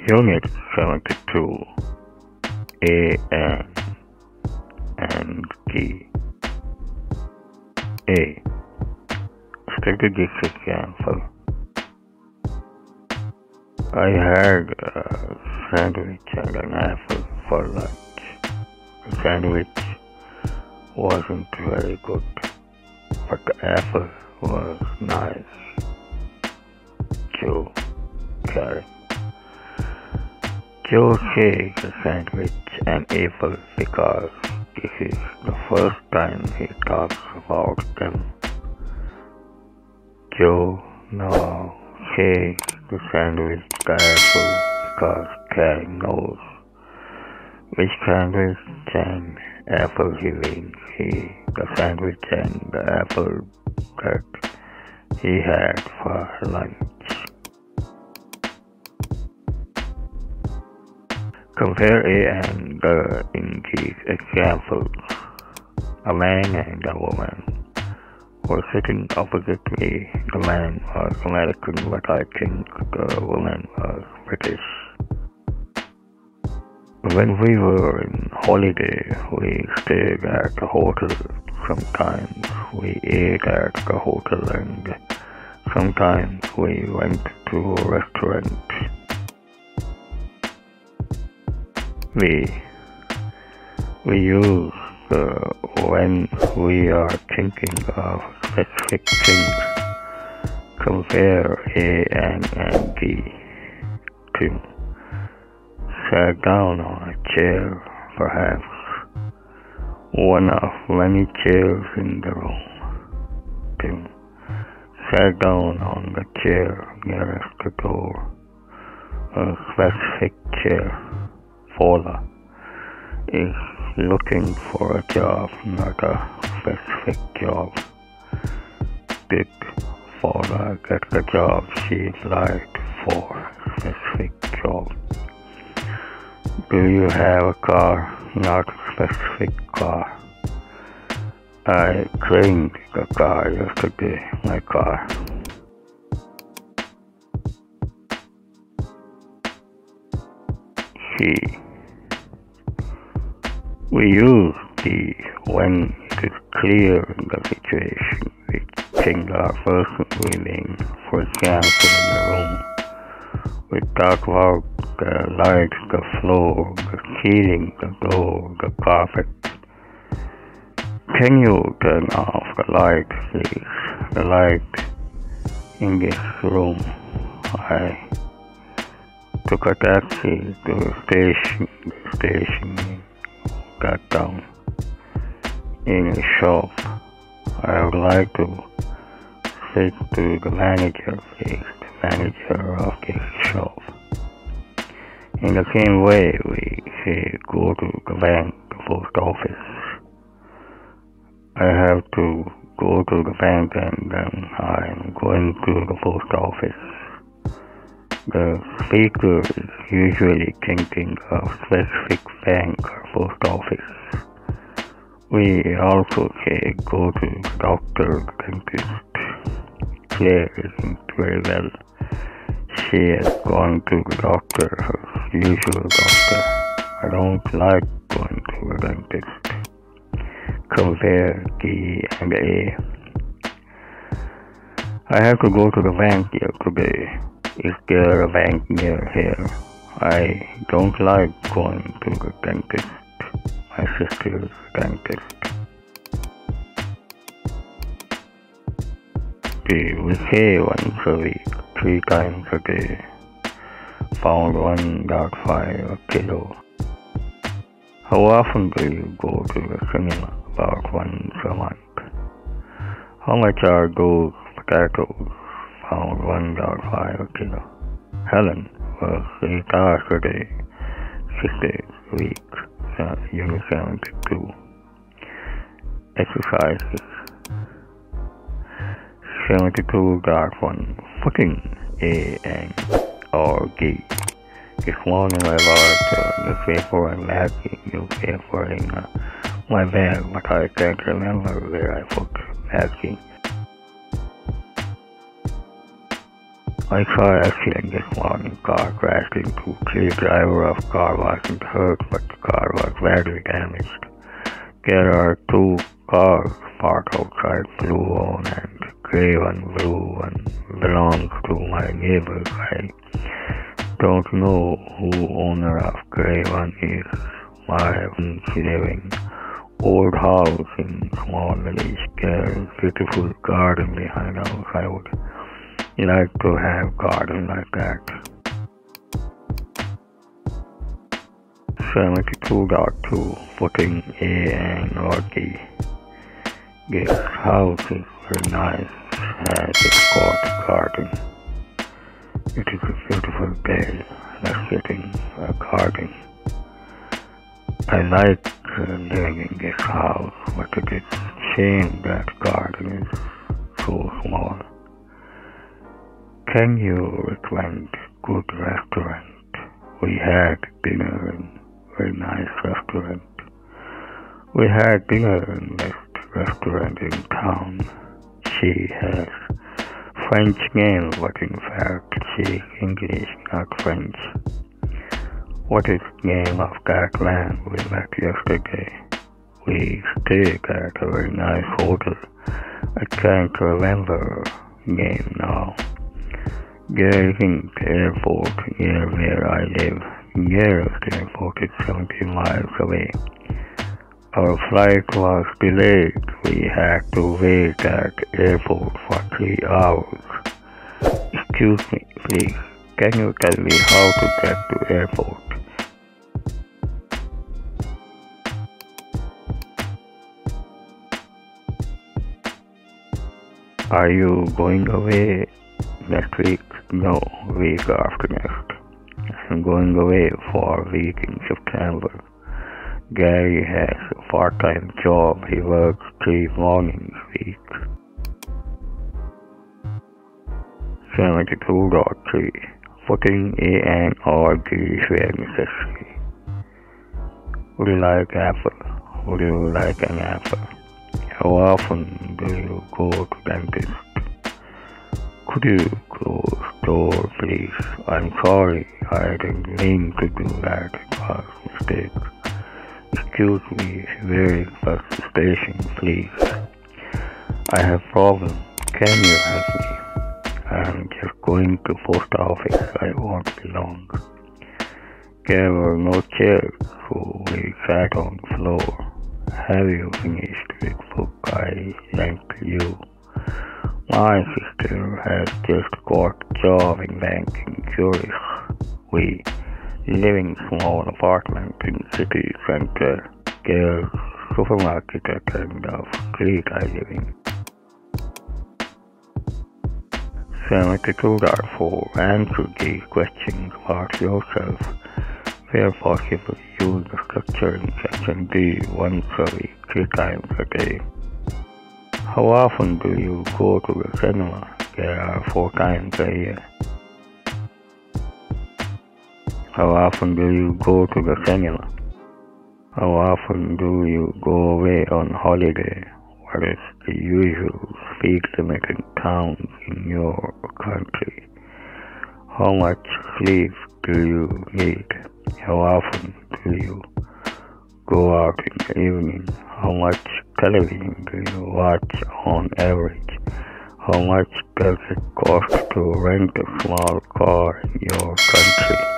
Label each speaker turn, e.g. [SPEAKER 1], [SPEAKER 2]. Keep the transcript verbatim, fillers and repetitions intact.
[SPEAKER 1] Unit seventy-two, A N and G. A. Strategic example. I had a sandwich and an apple for lunch. The sandwich wasn't very good, but the apple was nice. Joe Karen. Joe says the sandwich and apple because this is the first time he talks about them. Joe now says the sandwich the apple because Karen knows which sandwich and apple he means. He, the sandwich and the apple that he had for lunch. Compare A and the in these examples. A man and a woman were sitting opposite me. The man was American, but I think the woman was British. When we were in holiday, we stayed at the hotel. Sometimes we ate at the hotel and sometimes we went to a restaurant. We, we use uh, when we are thinking of specific things. Compare A and, and B to sat down on a chair, perhaps one of many chairs in the room. Two, sat down on the chair nearest the door, a specific chair. Paula is looking for a job, not a specific job. Did Paula get the job she applied for, a specific job? Do you have a car, not a specific car? I cleaned the car yesterday, my car. She. We use the when it is clear in the situation which things are personally mean. For example, in the room, we talk about the light, the floor, the ceiling, the door, the carpet. Can you turn off the light, please? The light in this room. I took a taxi to the station. The station got down in a shop. I would like to speak to the manager, please, the manager of this shop. In the same way, we say go to the bank, the post office. I have to go to the bank and then I'm going to the post office. The speaker is usually thinking of specific bank or post office. We also say go to the doctor, dentist. Claire isn't very well. She has gone to the doctor, her usual doctor. I don't like going to the dentist. Compare D and A. I have to go to the bank here today. Is there a bank near here? I don't like going to the dentist. My sister is a dentist. B. We say once a week, three times a day. Pound one dot five a kilo. How often do you go to the cinema? About once a month. How much are those potatoes? Pound one dot five a kilo. Helen works eight hours a day, six days a week. Uh, Unit seventy-two. Exercises. seventy-two dot one. Putting A and or G. This morning I bought a newspaper and magazine newspaper in uh, my bag, but I can't remember where I put magazine. I saw an accident this morning. Car crashed into tree. Driver of car wasn't hurt, but the car was badly damaged. There are two cars parked outside, blue one and gray one. Blue one belongs to my neighbor. I don't know who owner of gray one is. My one's living old house in small village. There's beautiful garden behind the house. I would like to have garden like that. seventy-two point two footing A and or D. This house is very nice, has a court garden. It is a beautiful day, let's sit in a garden. I like uh, living in this house, but it is a shame that garden is so small. Can you recommend good restaurant? We had dinner in a very nice restaurant. We had dinner in this restaurant in town. She has French name, but in fact she is English, not French. What is the name of that land we met yesterday? We stayed at a very nice hotel. I can't remember the name now. There isn't airport near where I live. Nearest airport is seventy miles away. Our flight was delayed. We had to wait at airport for three hours. Excuse me, please. Can you tell me how to get to airport? Are you going away next week? No, week after next. I'm going away for a week in September. Gary has a part-time job. He works three mornings a week. seventy-two point three. Footing A and or D is where necessary. Would you like apple? Would you like an apple? How often do you go to dentist? Could you close door, please? I'm sorry, I didn't mean to do that. It was a mistake. Excuse me, where is bus station, please? I have problem. Can you help me? I'm just going to post office. I won't be long. There were no chairs, so we sat on the floor. Have you finished with book I lent you? My sister has just got a job in banking Zurich. We live in a small apartment in city center. There's supermarket at the end of street I live in. seventy-two point four. Answer these questions about yourself. Where possible, use the structure in section D once a week, three times a day. How often do you go to the cinema? There are four times a year. How often do you go to the cinema? How often do you go away on holiday? What is the usual speed limit in towns in your country? How much sleep do you need? How often do you go out in the evening? How much television do you watch on average? How much does it cost to rent a small car in your country?